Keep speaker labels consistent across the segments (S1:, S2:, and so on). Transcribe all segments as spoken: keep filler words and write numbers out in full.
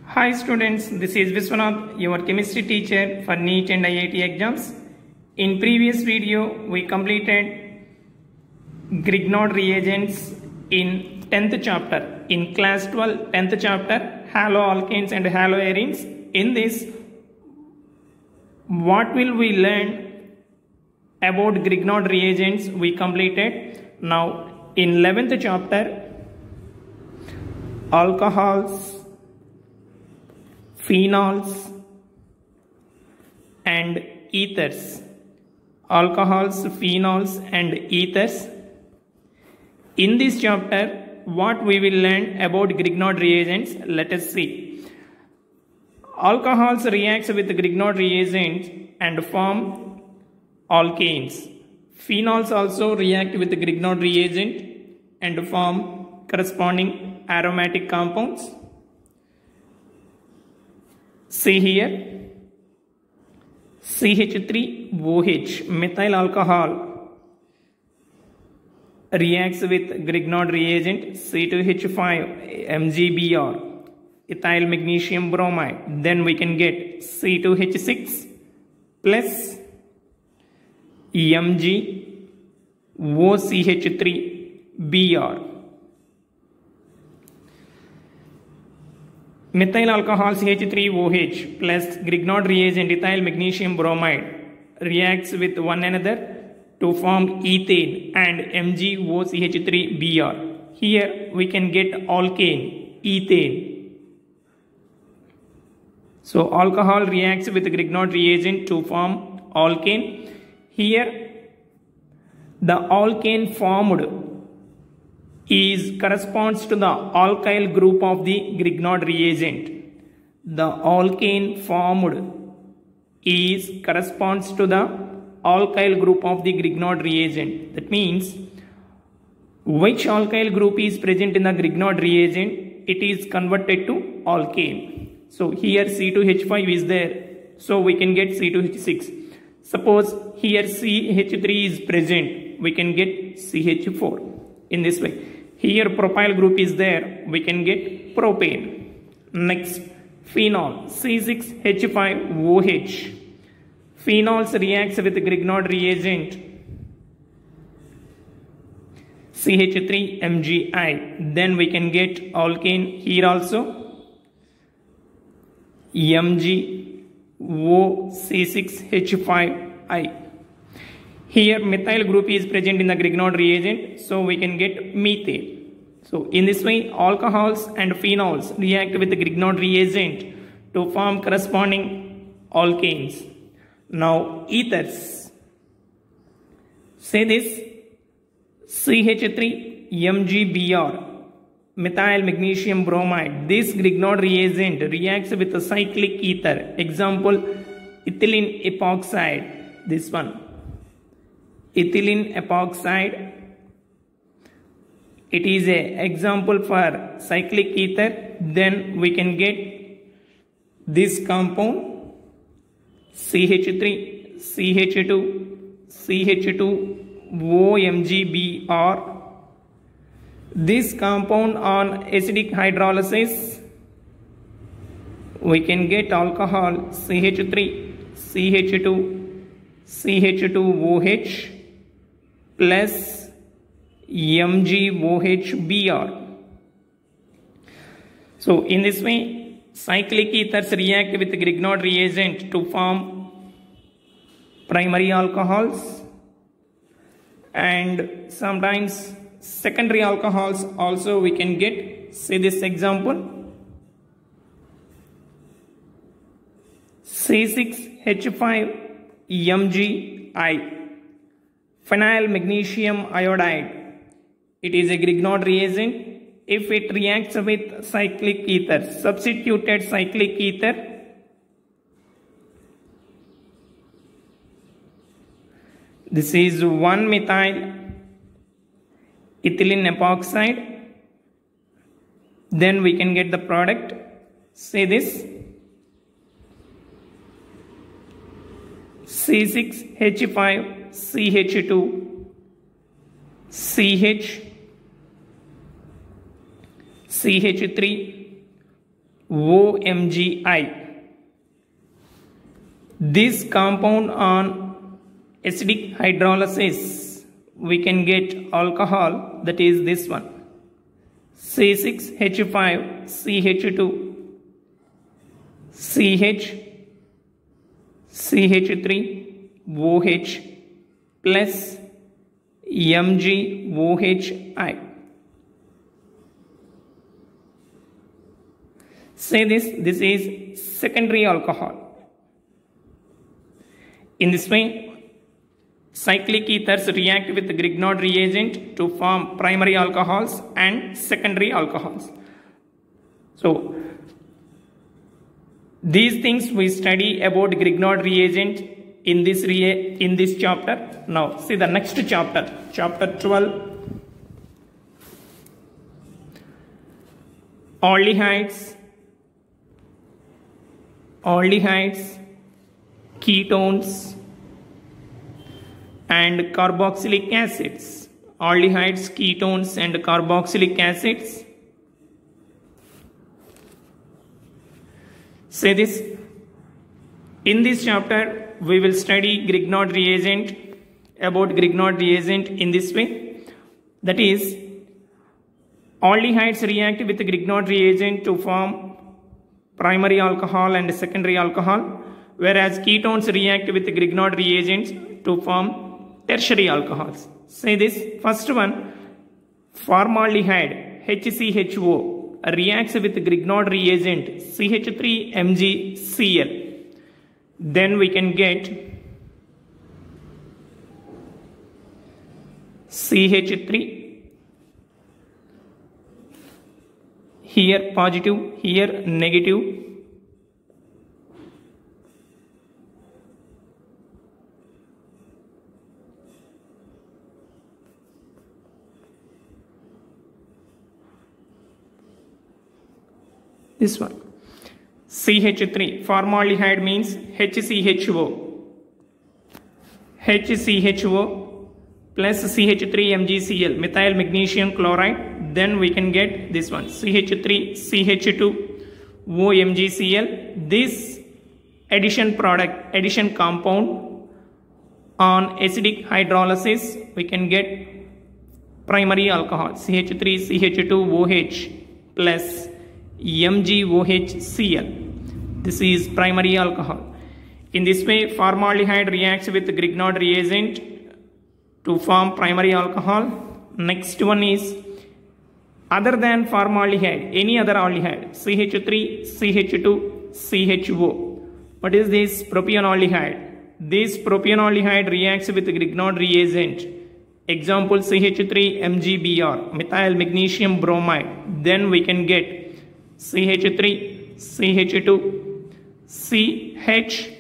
S1: Hi students, this is Viswanath, your chemistry teacher for NEET and I I T exams. In previous video, we completed Grignard reagents in tenth chapter. In class twelve, tenth chapter, haloalkanes and haloarenes. In this, what will we learn about Grignard reagents we completed? Now, in eleventh chapter, alcohols, phenols and ethers. Alcohols, phenols and ethers. In this chapter, what we will learn about Grignard reagents, let us see. Alcohols react with Grignard reagents and form alkanes. Phenols also react with Grignard reagent and form corresponding aromatic compounds. See here, C H three O H, methyl alcohol, reacts with Grignard reagent C two H five M G B R, ethyl magnesium bromide. Then we can get C two H six plus M G O C H three B R. Methyl alcohol C H three O H plus Grignard reagent ethyl magnesium bromide reacts with one another to form ethane and M G O C H three B R. Here we can get alkane, ethane. So alcohol reacts with Grignard reagent to form alkane. Here the alkane formed is corresponds to the alkyl group of the Grignard reagent. The alkane formed is corresponds to the alkyl group of the Grignard reagent. That means which alkyl group is present in the Grignard reagent, it is converted to alkane. So here C two H five is there, so we can get C two H six. Suppose here C H three is present, we can get C H four in this way. Here propyl group is there, we can get propane. Next, phenol, C six H five O H. Phenols reacts with Grignard reagent C H three M G I. Then we can get alkane here also, M G O C six H five I. Here methyl group is present in the Grignard reagent, so we can get methane. So in this way, alcohols and phenols react with the Grignard reagent to form corresponding alkanes. Now ethers. Say this, C H three M G B R, methyl magnesium bromide. This Grignard reagent reacts with a cyclic ether. Example, ethylene epoxide. This one. Ethylene epoxide, it is an example for cyclic ether. Then we can get this compound C H three C H two C H two O M G B R. This compound on acidic hydrolysis, we can get alcohol C H three C H two C H two O H plus M G O H B R. So in this way, cyclic ethers react with Grignard reagent to form primary alcohols and sometimes secondary alcohols also we can get. Say this example, C six H five M G I, phenyl magnesium iodide. It is a Grignard reagent. If it reacts with cyclic ether, substituted cyclic ether, this is one methyl ethylene epoxide. Then we can get the product. Say this, C six H five C H two C H C H three O M G I. This compound on acidic hydrolysis, we can get alcohol, that is this one, C six H five C H two, C H, C H three, O H plus M G O H I. Say this, this is secondary alcohol. In this way, cyclic ethers react with the Grignard reagent to form primary alcohols and secondary alcohols. So, these things we study about Grignard reagent in this rea in this chapter. Now, see the next chapter, chapter twelve. Aldehydes, aldehydes, ketones and carboxylic acids. Aldehydes, ketones and carboxylic acids. Say this. In this chapter, we will study Grignard reagent, about Grignard reagent in this way. That is, aldehydes react with the Grignard reagent to form primary alcohol and secondary alcohol, whereas ketones react with the Grignard reagents to form tertiary alcohols. Say this. First one, formaldehyde H C H O reacts with the Grignard reagent C H three M G C L. Then we can get C H three, here positive, here negative. This one, C H three, formaldehyde means H C H O, H C H O plus C H three M G C L, methyl magnesium chloride. Then we can get this one, C H three C H two O M G C L. This addition product, addition compound on acidic hydrolysis, we can get primary alcohol, C H three C H two O H plus M G O H C L. This is primary alcohol. In this way, formaldehyde reacts with Grignard reagent to form primary alcohol. Next one is, other than formaldehyde, any other aldehyde, C H three C H two C H O. What is this? Propionaldehyde. This propionaldehyde reacts with Grignard reagent. Example, C H three M G B R, methyl magnesium bromide. Then we can get C H three C H two C H,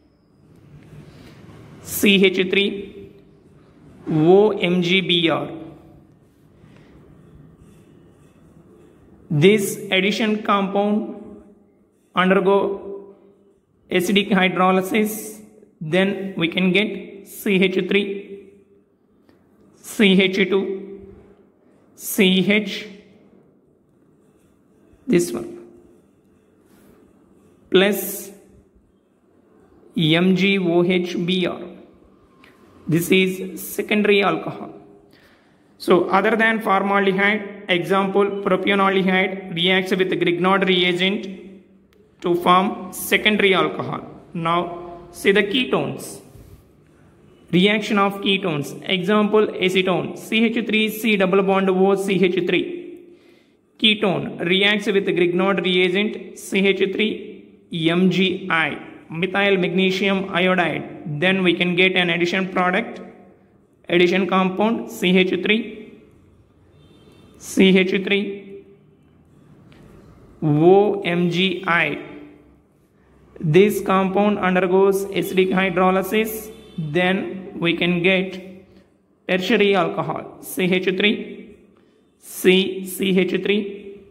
S1: C H three O M G B R. This addition compound undergo acidic hydrolysis. Then we can get C H three C H two C H, this one, plus M G O H B R. This is secondary alcohol. So other than formaldehyde, example, propionaldehyde reacts with Grignard reagent to form secondary alcohol. Now see the ketones. Reaction of ketones. Example, acetone, C H three C double bond O C H three. Ketone reacts with Grignard reagent C H three M G I, methyl magnesium iodide. Then we can get an addition product, addition compound C H three C H three O M G I. This compound undergoes acidic hydrolysis. Then we can get tertiary alcohol, C H three C C H three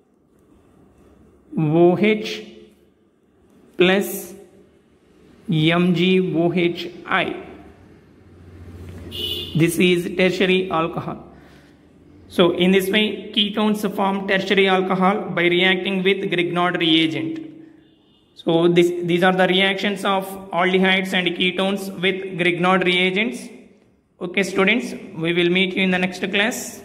S1: O H plus M G O H I. This is tertiary alcohol. So in this way, ketones form tertiary alcohol by reacting with Grignard reagent. So this, these are the reactions of aldehydes and ketones with Grignard reagents. Okay students, we will meet you in the next class.